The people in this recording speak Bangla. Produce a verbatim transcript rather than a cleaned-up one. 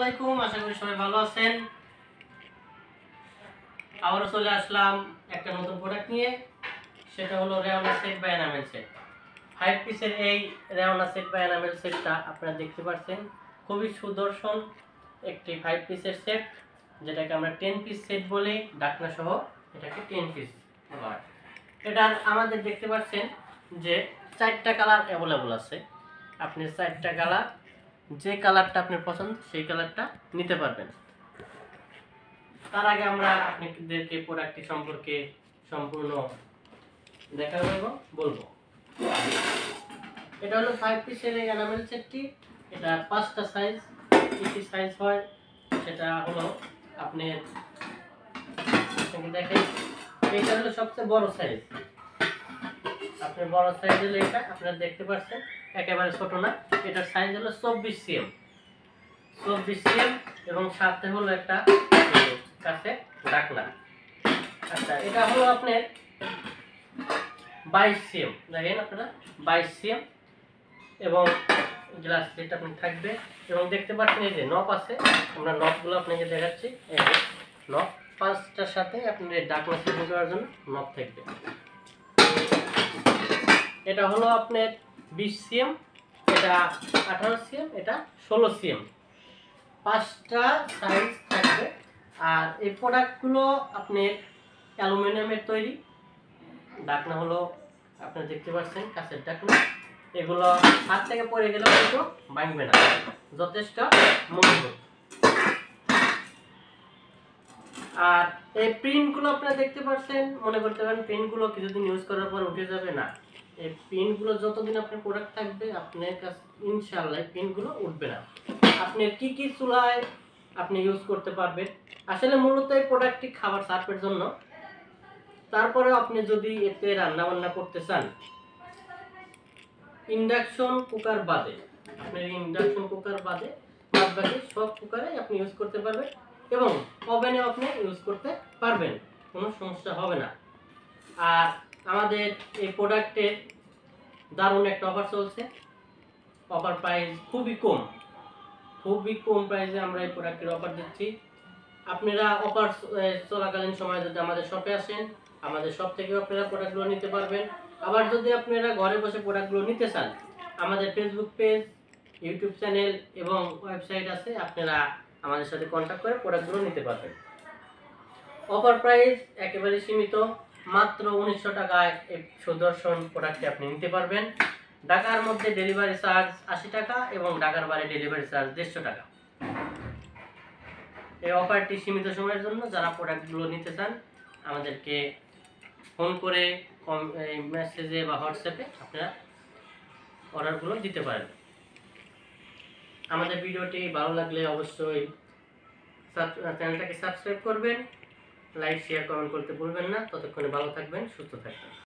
আলাইকুম, আশা করি সবাই ভালো আছেন। আবারও চলে আসলাম একটা নতুন প্রোডাক্ট নিয়ে, সেটা হলো Reona set by enamel set. Five পিসের এই রেওনা সেট বাই এনামেল সেটটা আপনারা দেখতে পাচ্ছেন, খুবই সুদর্শন একটি ফাইভ পিসের সেট, যেটাকে আমরা টেন পিস সেট বলি, ডাকনা সহ এটাকে টেন পিস বলা হয়। এটা আমাদের দেখতে পাচ্ছেন যে চারটা কালার অ্যাভেলেবল আছে। আপনি চারটা কালার, যে কালারটা আপনার পছন্দ সেই কালারটা নিতে পারবেন। তার আগে আমরা আপনাদেরকে প্রোডাক্টটি সম্পর্কে সম্পূর্ণ দেখা বলবো বলবো এটা হলো ফাইভ পিসের এই এনামেল সেটটি। এটা পাঁচটা সাইজ, কি সাইজ হয় সেটা হলো আপনি দেখেন, এটা হলো সবচেয়ে বড় সাইজ। আপনি বড় সাইজ হলো এটা, আপনারা দেখতে পাচ্ছেন একেবারে ছোট না। এটার সাইজ হলো চব্বিশ সিএম চব্বিশ সিএম এবং সাথে হলো একটা কাছে ডাকনা। আচ্ছা, এটা হলো আপনার বাইশ সিএম, দেখেন আপনারা বাইশ সিএম এবং গ্লাস প্লেট আপনি থাকবে। এবং দেখতে পাচ্ছেন এই যে নব আছে, আমরা নবগুলো আপনাকে দেখাচ্ছি। এই যে নব পাঁচটার সাথে আপনার ডাকনা সেটিং করার জন্য নব থাকবে। এটা হলো আপনার বিশ সিএম, এটা আঠারো সিএম, এটা ষোলো সিএম, পাঁচটা সাইজ থাকবে। আর এই প্রোডাক্টগুলো আপনার অ্যালুমিনিয়ামের তৈরি। ডাকনা হলো আপনারা দেখতে পাচ্ছেন কাঁচের ডাকনা। এগুলো হাত থেকে পড়ে গেলে কিন্তু ভাঙবে না, যথেষ্ট মজবুত। আর এই প্রিন্টগুলো আপনারা দেখতে পাচ্ছেন, মনে করতে পারেন প্রিন্টগুলো কিছুদিন ইউজ করার পর উঠে যাবে, না। এই প্রিন্টগুলো যতদিন আপনার প্রোডাক্ট থাকবে আপনার কাছে ইনশাআল্লাহ প্রিন্টগুলো উঠবে না। আপনি কি কি চুলায় আপনি ইউজ করতে পারবেন। আসলে মূলত এই প্রোডাক্টটি খাবার সার্ভের জন্য। তারপরে আপনি যদি এতে রান্না বান্না করতে চান, ইন্ডাকশন কুকার বাদে, আপনার ইন্ডাকশন কুকার বাদে বাদ বাকি সব কুকারে আপনি ইউজ করতে পারবেন এবং ওভেনে আপনি ইউজ করতে পারবেন, কোনো সমস্যা হবে না। আর আমাদের এই প্রোডাক্টের দারুণ একটা অফার চলছে। অফার প্রাইস খুবই কম, খুবই কম প্রাইসে আমরা এই প্রোডাক্টের অফার দিচ্ছি। আপনারা অফার চলাকালীন সময় যদি আমাদের শপে আসেন, আমাদের শপ থেকে আপনারা প্রোডাক্টগুলো নিতে পারবেন। আবার যদি আপনারা ঘরে বসে প্রোডাক্টগুলো নিতে চান, আমাদের ফেসবুক পেজ, ইউটিউব চ্যানেল এবং ওয়েবসাইট আছে, আপনারা আমাদের সাথে কন্ট্যাক্ট করে প্রোডাক্টগুলো নিতে পারবেন। অফার প্রাইস একেবারে সীমিত, মাত্র উনিশশো টাকায় এই সুদর্শন প্রোডাক্টটি আপনি নিতে পারবেন। ঢাকার মধ্যে ডেলিভারি চার্জ আশি টাকা এবং ঢাকার বাইরে ডেলিভারি চার্জ দেড়শো টাকা। এই অফারটি সীমিত সময়ের জন্য। যারা প্রোডাক্টগুলো নিতে চান আমাদেরকে ফোন করে, মেসেজে বা হোয়াটসঅ্যাপে আপনারা অর্ডারগুলো দিতে পারেন। আমাদের ভিডিওটি ভালো লাগলে অবশ্যই চ্যানেলটাকে সাবস্ক্রাইব করবেন, লাইক শেয়ার কমেন্ট করতে ভুলবেন না। ততক্ষণে ভালো থাকবেন, সুস্থ থাকবেন।